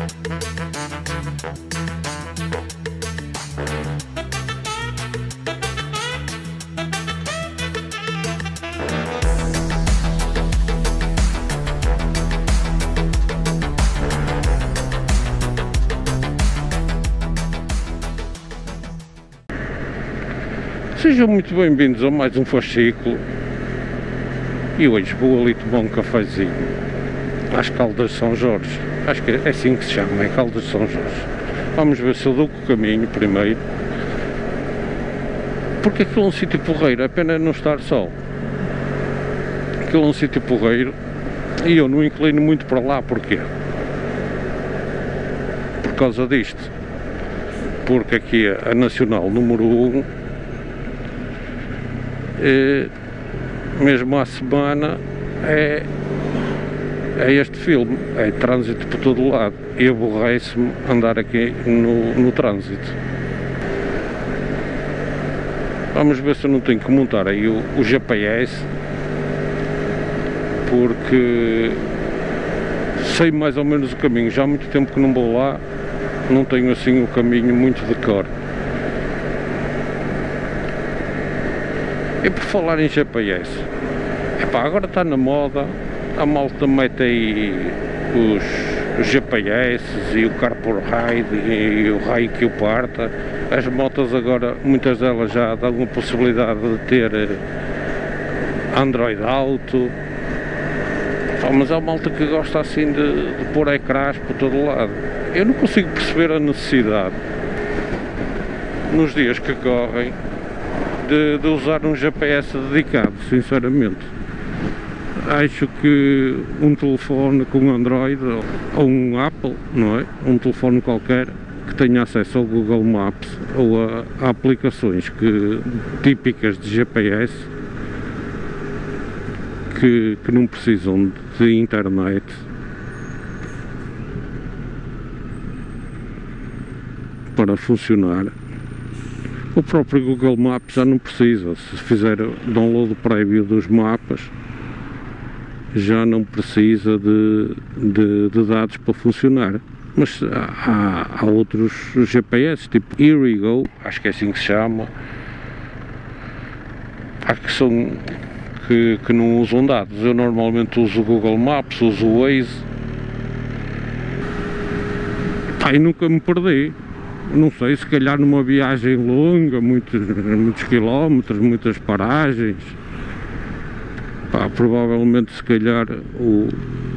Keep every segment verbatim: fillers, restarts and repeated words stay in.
Sejam muito bem-vindos a mais um fascículo. E hoje vou ali tomar um cafezinho às Caldas de São Jorge. Acho que é assim que se chama, é Caldas de São Jorge. Vamos ver se eu dou com o caminho primeiro, porque aquilo é um sítio porreiro, é pena não estar sol. Aquilo é um sítio porreiro e eu não inclino muito para lá. Porquê? Por causa disto, porque aqui a Nacional número um, e, mesmo à semana, é, é este filme, é trânsito por todo lado, e aborrece-me andar aqui no, no trânsito. Vamos ver se eu não tenho que montar aí o, o G P S, porque sei mais ou menos o caminho, já há muito tempo que não vou lá, não tenho assim o caminho muito de cor. E por falar em G P S, epá, agora está na moda, a malta mete aí os, os G P S e o Carpool Ride e o raio que o parta. As motas agora, muitas delas já dão a possibilidade de ter Android Auto. Pá, mas há malta que gosta assim de, de pôr ecrãs por todo lado. Eu não consigo perceber a necessidade, nos dias que correm, De, de usar um G P S dedicado, sinceramente. Acho que um telefone com Android ou um Apple, não é? Um telefone qualquer que tenha acesso ao Google Maps ou a, a aplicações que, típicas de G P S, que, que não precisam de internet, para funcionar. O próprio Google Maps já não precisa, se fizer download prévio dos mapas, já não precisa de, de, de dados para funcionar. Mas há, há outros G P S, tipo Erigo, acho que é assim que se chama, acho que são, que, que não usam dados. Eu normalmente uso o Google Maps, uso o Waze, pá, e nunca me perdi. Não sei, se calhar numa viagem longa, muitos, muitos quilómetros, muitas paragens, pá, provavelmente se calhar o,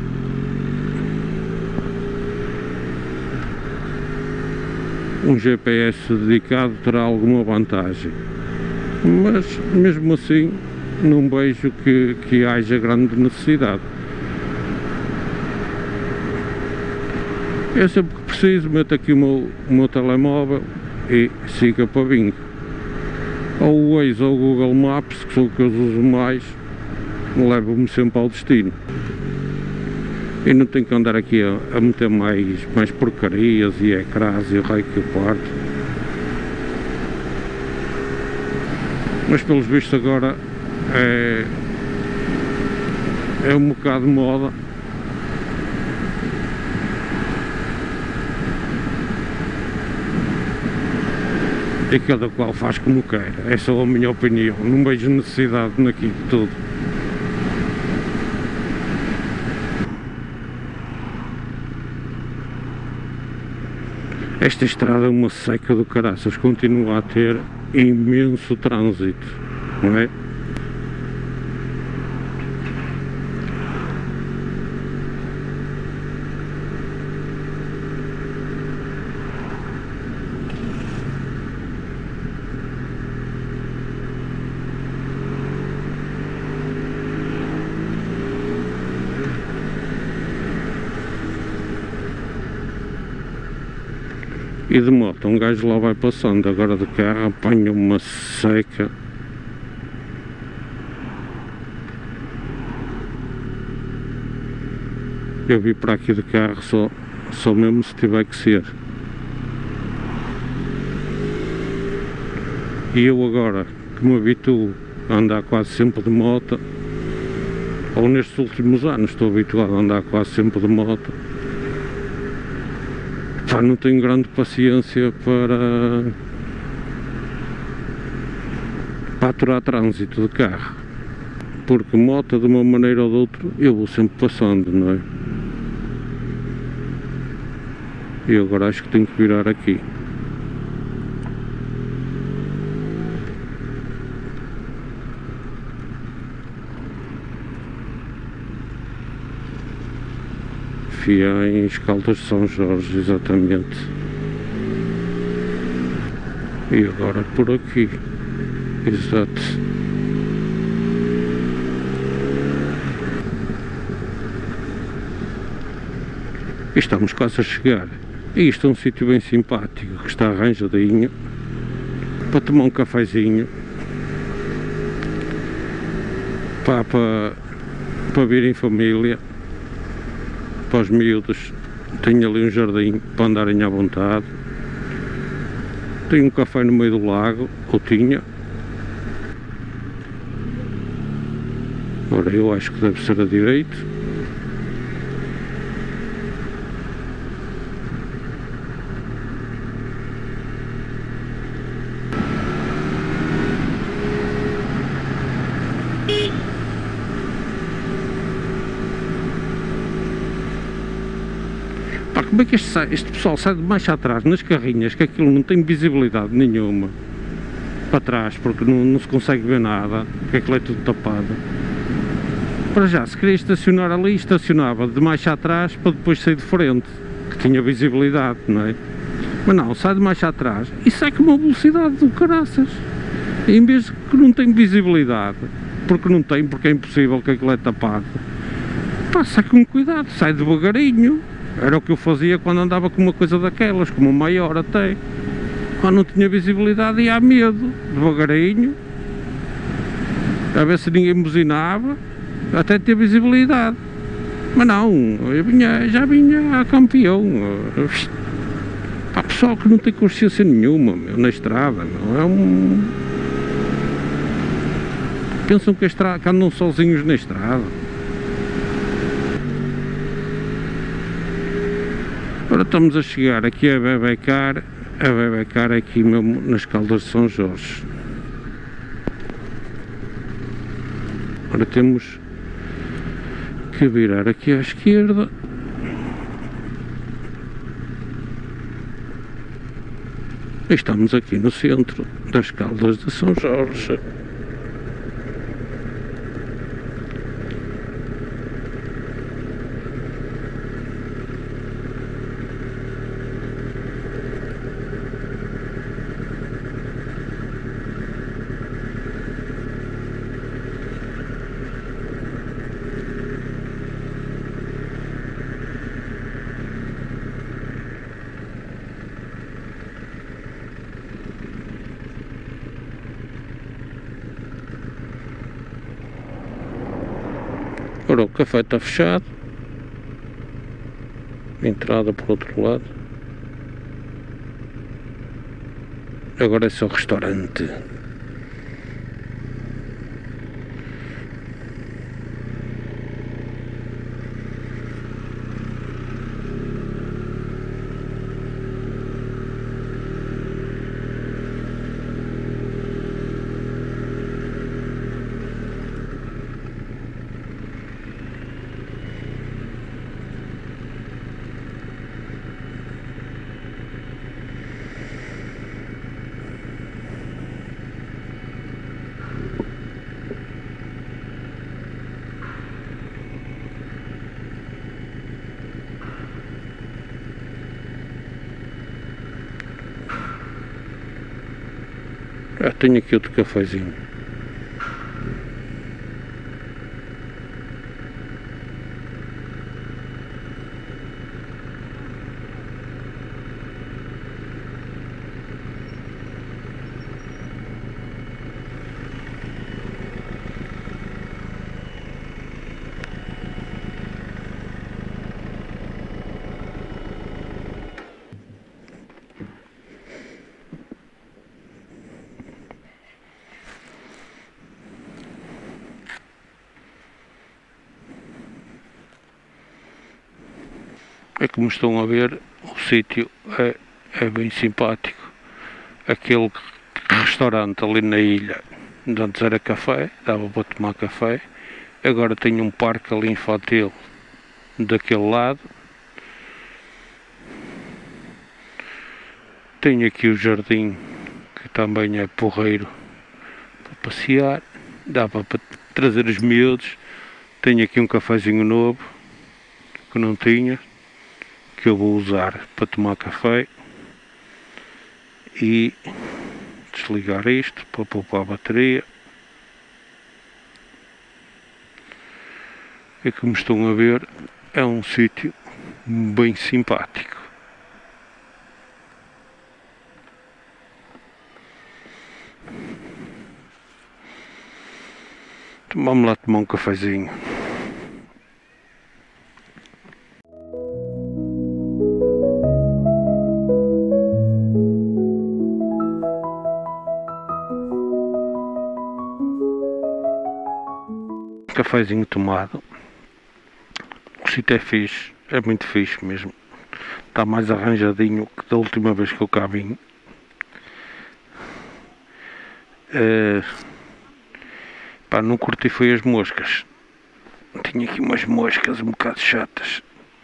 um G P S dedicado terá alguma vantagem, mas mesmo assim não vejo que, que haja grande necessidade. Eu sempre que preciso meto aqui o meu, o meu telemóvel e siga para vinho. Ou o Waze ou o Google Maps, que são o que eu uso mais, levam-me sempre ao destino. E não tenho que andar aqui a, a meter mais, mais porcarias e ecrãs e o raio que eu parto. Mas pelos vistos agora é, é um bocado de moda. E cada qual faz como quer, é só a minha opinião, não vejo necessidade naquilo tudo. Esta estrada é uma seca do caraças, continua a ter imenso trânsito, não é? E de moto, um gajo lá vai passando, agora de carro apanha uma seca. Eu vi para aqui de carro só, só mesmo se tiver que ser. E eu agora, que me habituo a andar quase sempre de moto, ou nestes últimos anos estou habituado a andar quase sempre de moto, Pá, não tenho grande paciência para, para aturar trânsito de carro, porque moto de uma maneira ou de outra eu vou sempre passando, não é? E agora acho que tenho que virar aqui. Fiães, Caldas de São Jorge, exatamente. E agora por aqui, exato. E estamos quase a chegar. E isto é um sítio bem simpático, que está arranjadinho, para tomar um cafezinho, para, para, para vir em família. Para os miúdos, tenho ali um jardim para andarem à vontade. Tenho um café no meio do lago, ou tinha. Ora, eu acho que deve ser a direita. Como é que este, este pessoal sai de mais atrás nas carrinhas, que aquilo não tem visibilidade nenhuma para trás, porque não, não se consegue ver nada, que aquilo é tudo tapado. Para já, se queria estacionar ali, estacionava de mais atrás para depois sair de frente, que tinha visibilidade, não é? Mas não, sai de mais atrás e sai com uma velocidade do caraças. E em vez de que não tem visibilidade, porque não tem, porque é impossível que aquilo é tapado, pá, sai com cuidado, sai devagarinho. Era o que eu fazia quando andava com uma coisa daquelas, com uma maior até. Quando não tinha visibilidade ia a medo, devagarinho, a ver se ninguém buzinava, até ter visibilidade. Mas não, eu vinha, já vinha a campeão. Há pessoal que não tem consciência nenhuma, meu, na estrada, meu, é um... Pensam que, a estrada, que andam sozinhos na estrada. Agora estamos a chegar aqui a Bebecar, a Bebecar é aqui mesmo nas Caldas de São Jorge. Agora temos que virar aqui à esquerda. E estamos aqui no centro das Caldas de São Jorge. Agora o café está fechado, entrada por outro lado, agora é só restaurante. Ah, tenho aqui outro cafezinho. É como estão a ver, o sítio é, é bem simpático. Aquele restaurante ali na ilha, de antes era café, dava para tomar café. Agora tem um parque ali infantil daquele lado. Tem aqui o jardim, que também é porreiro para passear. Dá para trazer os miúdos. Tenho aqui um cafezinho novo que não tinha, que eu vou usar para tomar café. E desligar isto para poupar a bateria. E como estão a ver, é um sítio bem simpático. Então vamos lá tomar um cafezinho. Cafezinho tomado. O sítio é fixe, é muito fixe mesmo. Está mais arranjadinho que da última vez que eu cá vim. Uh, pá, não curti foi as moscas. Tinha aqui umas moscas um bocado chatas.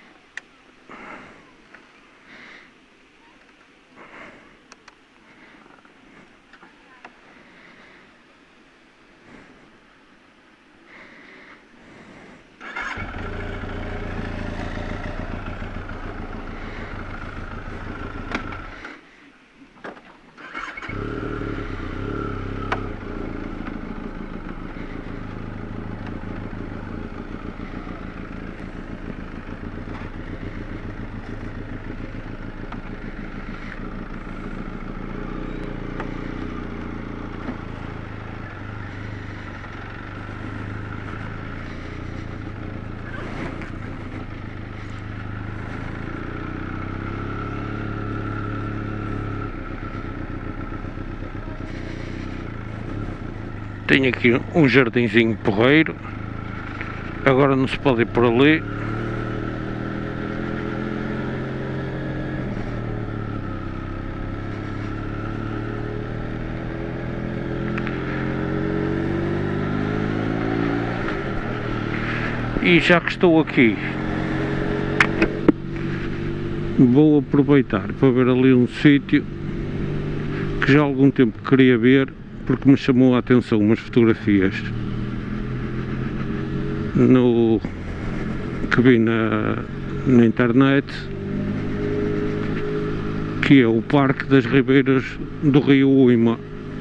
Tenho aqui um jardinzinho porreiro. Agora não se pode ir por ali. E já que estou aqui, vou aproveitar para ver ali um sítio que já há algum tempo queria ver, porque me chamou a atenção umas fotografias no, que vi na, na internet, que é o Parque das Ribeiras do Rio Uima.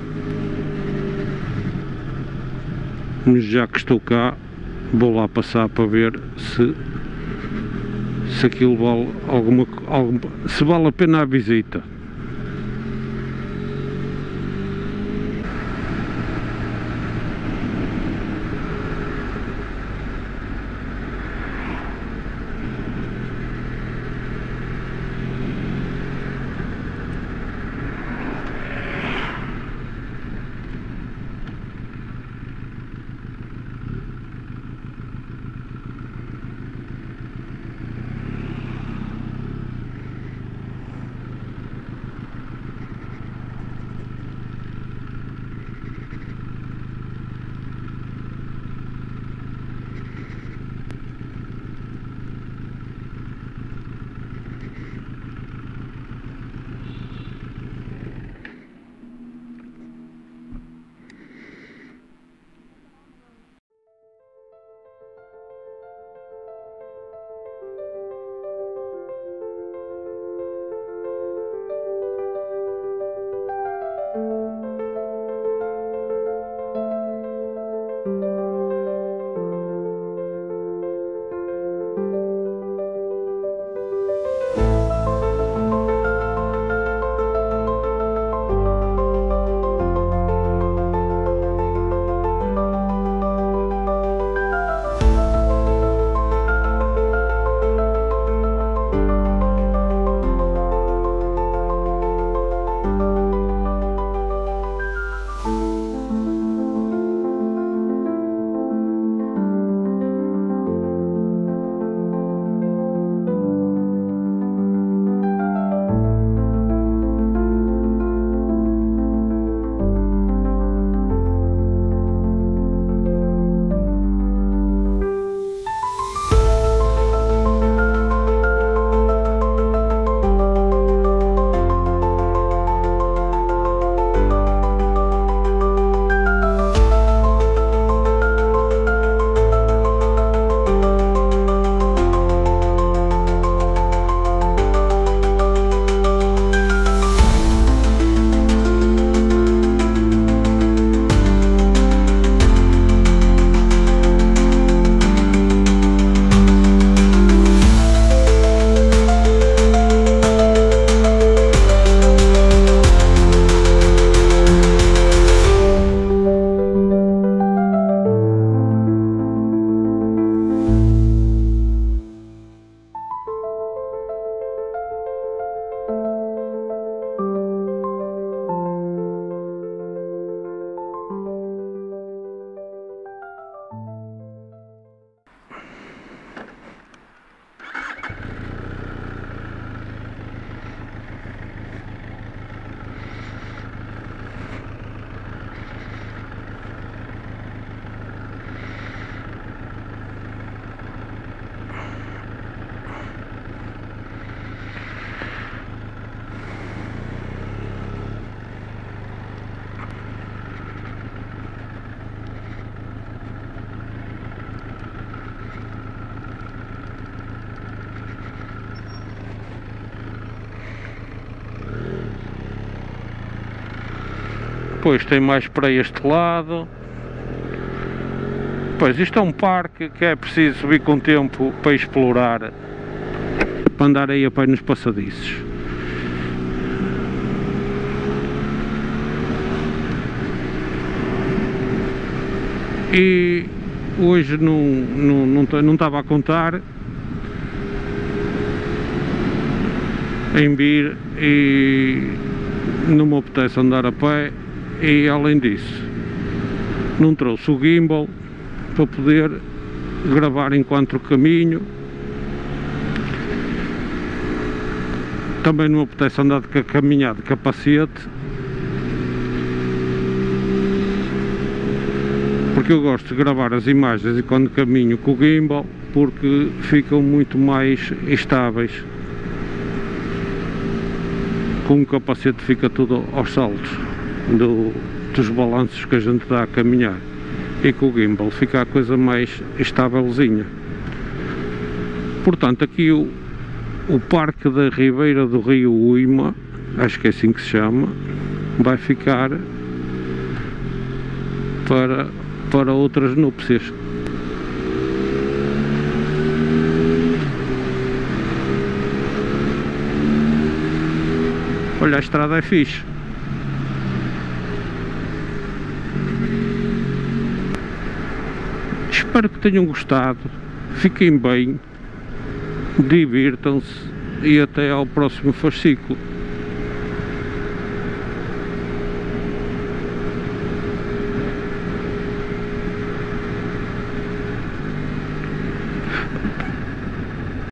Mas já que estou cá, vou lá passar para ver se, se aquilo vale alguma, alguma, se vale a pena a visita. Depois tem mais para este lado. Pois isto é um parque que é preciso vir com tempo para explorar, para andar aí a pé nos passadiços. E hoje não, não, não, não estava a contar em vir e não me apetece andar a pé, e além disso não trouxe o gimbal para poder gravar enquanto caminho. Também não me apetece andar de caminhar de capacete, porque eu gosto de gravar as imagens e quando caminho com o gimbal, porque ficam muito mais estáveis. Com o capacete fica tudo aos saltos do, dos balanços que a gente dá a caminhar, e com o gimbal fica a coisa mais estávelzinha. Portanto, aqui o, o Parque da Ribeira do Rio Uima, acho que é assim que se chama, vai ficar para, para outras núpcias. Olha, a estrada é fixe. Espero que tenham gostado, fiquem bem, divirtam-se e até ao próximo fascículo.